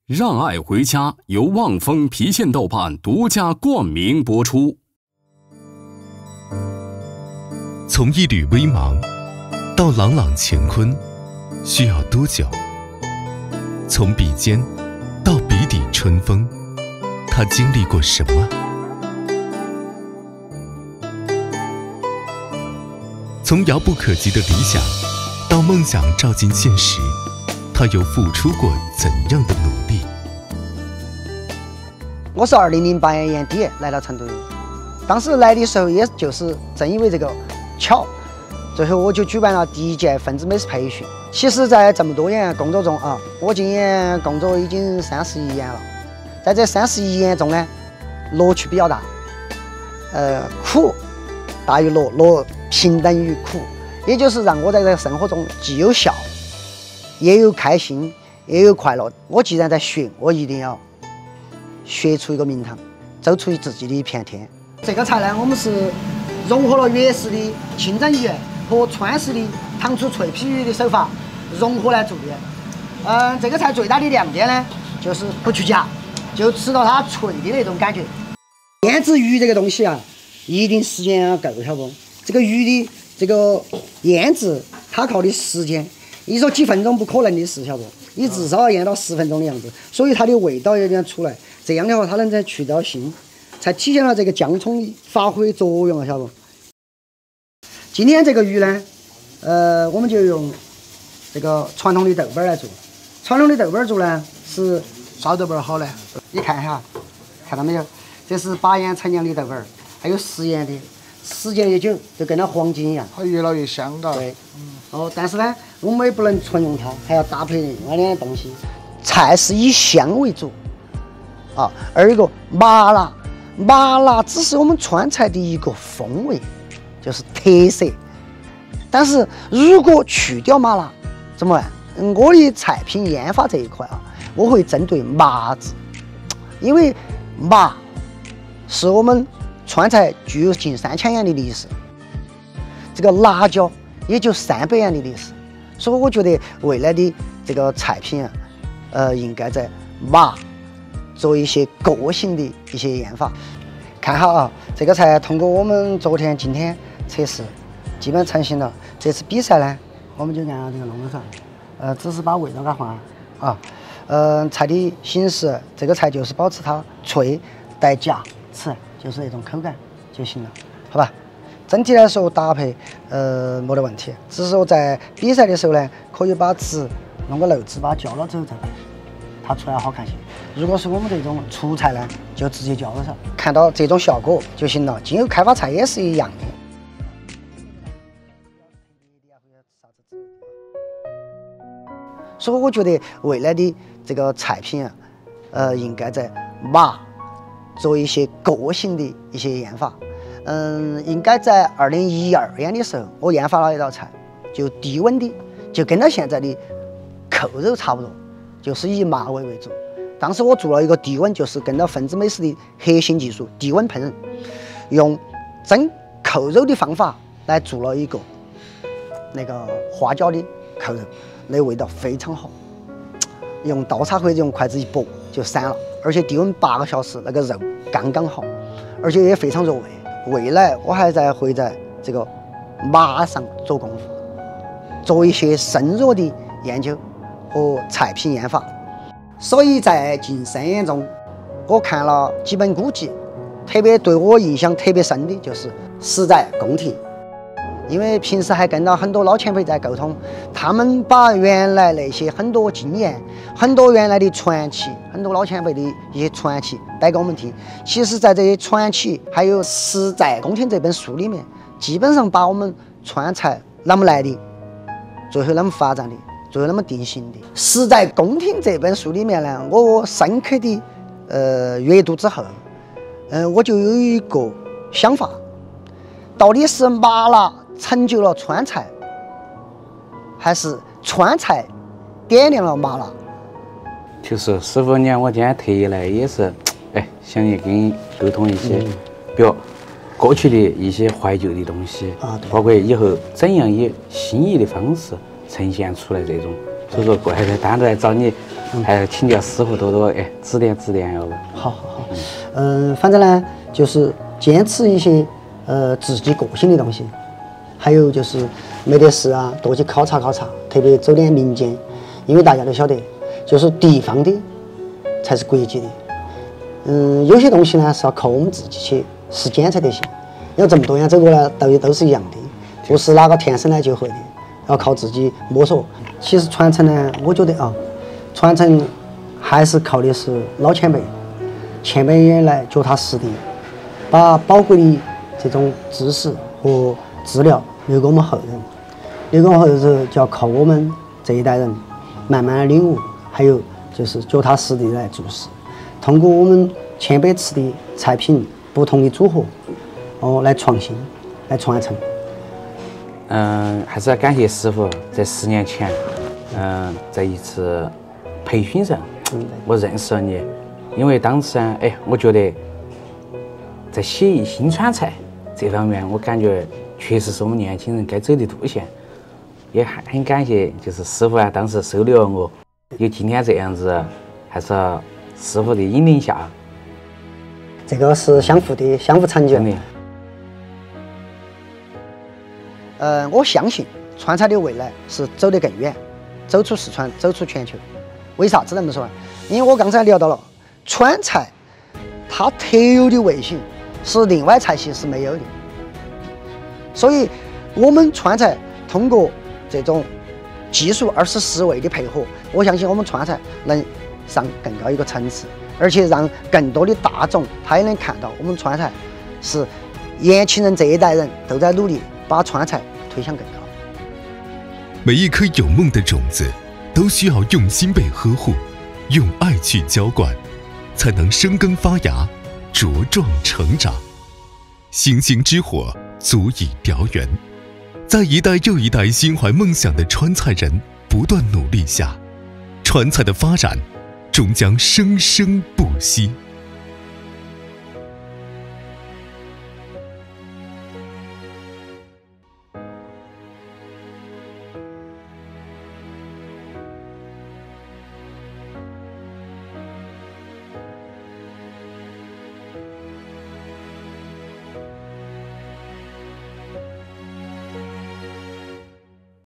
让爱回家由望风郫县豆瓣独家冠名播出。 从一缕微芒到朗朗乾坤，需要多久？从笔尖到笔底春风，他经历过什么？从遥不可及的理想到梦想照进现实，他又付出过怎样的努力？ 我是2008年年底来到成都的，当时来的时候也就是正因为这个巧，最后我就举办了第一届分子美食培训。其实在这么多年工作中啊，我今年工作已经31年了，在这31年中呢，乐趣比较大，苦大于乐，乐平等于苦，也就是让我在这个生活中既有笑，也有开心，也有快乐。我既然在学，我一定要学出一个名堂，走出自己的一片天。这个菜呢，我们是融合了粤式的清蒸鱼和川式的糖醋脆皮鱼的手法融合来做的。这个菜最大的亮点呢，就是不去夹，就吃到它脆的那种感觉。腌制鱼这个东西啊，一定时间要够，晓得不？这个鱼的这个腌制，它靠的时间，你说几分钟不可能的事，晓得不？你至少要腌到10分钟的样子，所以它的味道有点出来。这样的话，它能再去掉腥，才体现了这个姜葱发挥作用了，晓得不？今天这个鱼呢，我们就用这个传统的豆瓣来做。传统的豆瓣做呢是啥豆瓣好呢？你看一下，看到没有？这是8盐陈酿的豆瓣，还有10盐的，时间越久就跟那黄金一样， 它越老越香的。 对，但是呢，我们也不能纯用它，还要搭配另外两东西。菜是以香为主。而一个麻辣只是我们川菜的一个风味，就是特色。但是如果去掉麻辣怎么办？我的菜品研发这一块啊，我会针对麻字，因为麻是我们川菜具有近3000年的历史，这个辣椒也就300年的历史，所以我觉得未来的这个菜品啊，应该在麻做一些个性的一些研发。看好啊，这个菜通过我们昨天、今天测试，基本成型了。这次比赛呢，我们就按照这个弄上，只是把味道给它换了啊。菜的形式，这个菜就是保持它脆带夹齿，就是那种口感就行了，好吧？整体来说搭配没得问题，只是说在比赛的时候呢，可以把汁弄个漏汁，把它浇了之后再配，它出来好看些。如果是我们这种粗菜呢，就直接浇了上，看到这种效果就行了。今后开发菜也是一样的。所以我觉得未来的这个菜品啊，应该在麻做一些个性的一些研发。应该在2012年的时候，我研发了一道菜，就低温的，就跟到现在的扣肉差不多，就是以麻味为主。当时我做了一个低温，就是跟到分子美食的核心技术低温烹饪，用蒸扣肉的方法来做了一个那个花椒的扣肉，那味道非常好，用刀叉或者用筷子一拨就散了，而且低温8个小时，那个肉刚刚好，而且也非常入味。未来我还会在这个麻上做功夫，做一些深入的研究和菜品研发。所以在近3年中，我看了几本古籍，特别对我印象特别深的就是实在宫廷。因为平时还跟到很多老前辈在沟通，他们把原来那些很多经验、很多原来的传奇、很多老前辈的一些传奇带给我们听。其实，在这些传奇还有《实在宫廷》这本书里面，基本上把我们川菜啷么来的，最后啷么发展的，最后啷么定型的。《实在宫廷》这本书里面呢，我深刻的阅读之后，我就有一个想法，到底是麻辣成就了川菜，还是川菜点亮了麻辣？ 就是师傅呢，我今天特意来也是，想跟你沟通一些，比如过去的一些怀旧的东西，包括以后怎样以新颖的方式呈现出来这种所以说过来再单独来找你，还请教师傅多多指点指点，要不？ 好。反正呢，就是坚持一些自己个性的东西，还有就是没得事啊，多去考察考察，特别走点民间，因为大家都晓得，就是地方的才是国际的。有些东西呢是要靠我们自己去实践才得行。要这么多年走过来，都是一样的，不是哪个天生来就会的，要靠自己摸索。其实传承呢，我觉得传承还是靠的是老前辈，前辈也来脚踏实地，把宝贵的这种知识和资料留给我们后人，留给我们后人之后，就要靠我们这一代人慢慢的领悟，还有就是脚踏实地来做事，通过我们前辈吃的菜品不同的组合，来创新，来传承。 还是要感谢师傅在10年前，在一次培训上，我认识了你。因为当时呢，我觉得在写意新川菜这方面，我感觉确实是我们年轻人该走的路线。也很感谢，就是师傅啊，当时收留了我，有今天这样子，还是师傅的引领下。 这个是相互的，相互成就。我相信川菜的未来是走得更远，走出四川，走出全球。为啥子这么说？因为我刚才聊到了川菜，它特有的味型是另外菜系是没有的，所以我们川菜通过这种技术24思维的配合，我相信我们川菜能上更高一个层次，而且让更多的大众他也能看到我们川菜是年轻人这一代人都在努力把川菜推向更高。 每一颗有梦的种子都需要用心被呵护，用爱去浇灌，才能生根发芽，茁壮成长。星星之火足以燎原。在一代又一代心怀梦想的川菜人不断努力下，川菜的发展终将生生不息。